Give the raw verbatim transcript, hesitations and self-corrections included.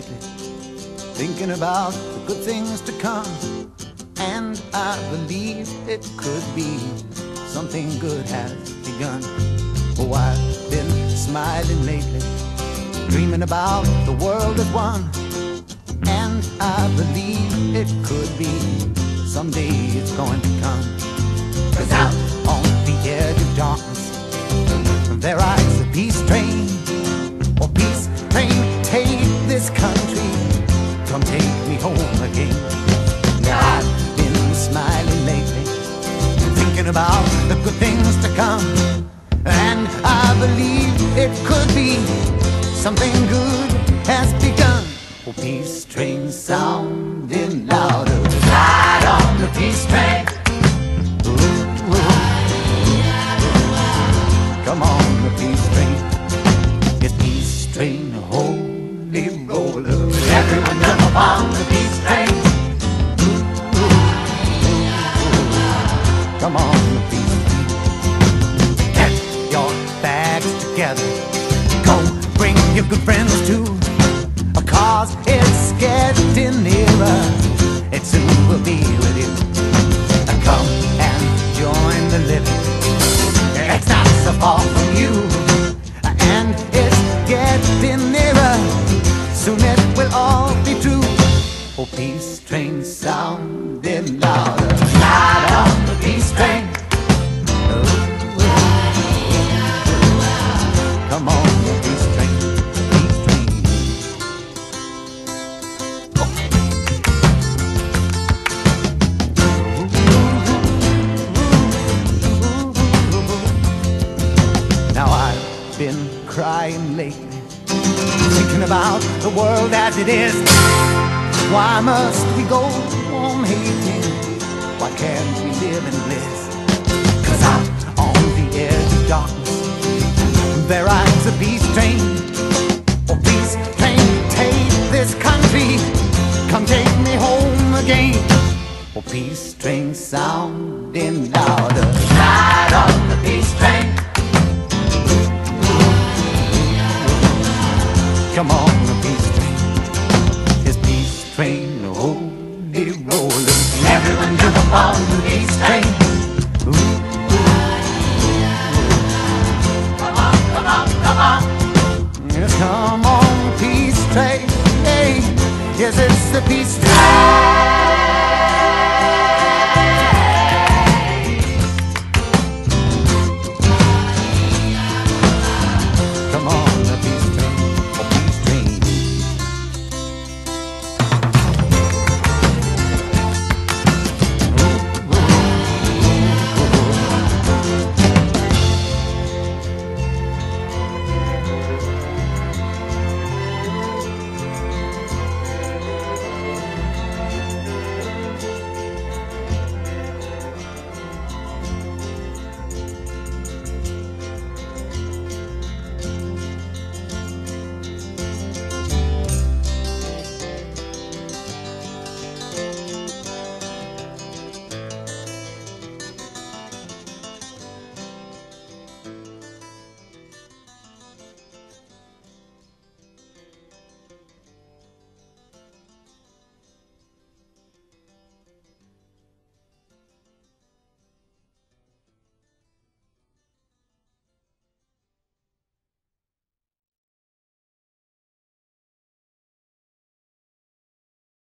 lately, thinking about the good things to come. And I believe it could be something good has begun. Oh, I've been smiling lately, dreaming about the world as one. And I believe it could be someday it's going to come. 'Cause out on the edge of darkness there rides the peace train. Oh, peace train, take this country, come take me home again. Now I've been smiling lately, thinking about the good things to come. And I believe it could be something good has begun. Oh, peace train sounding louder, ride on the peace train. Ooh, ooh. Come on, the peace train. It's peace train, holy roller. Everyone jump upon the peace train. Ooh, ooh. Come on, the peace train. Get your bags together, go bring your good friends too, 'cause it's getting nearer, it soon will be with you. Come and join the living, it's not so far from you. And it's getting nearer, soon it will all be true. Oh, peace train sounding louder, ride on the peace train. Oh, come on, the peace train. Been crying lately, thinking about the world as it is. Why must we go on hating? Why can't we live in bliss? 'Cause out on the edge of darkness there rides a peace train. Oh, peace train, take this country, come take me home again. Oh, peace train sounding louder, ride on the peace train. Come on, the peace train. It's peace train, holy roller. Everyone jump upon the peace train. Ooh, ooh. Come on, come on, come on. Yes, come on, peace train. Hey, yes, it's the peace train.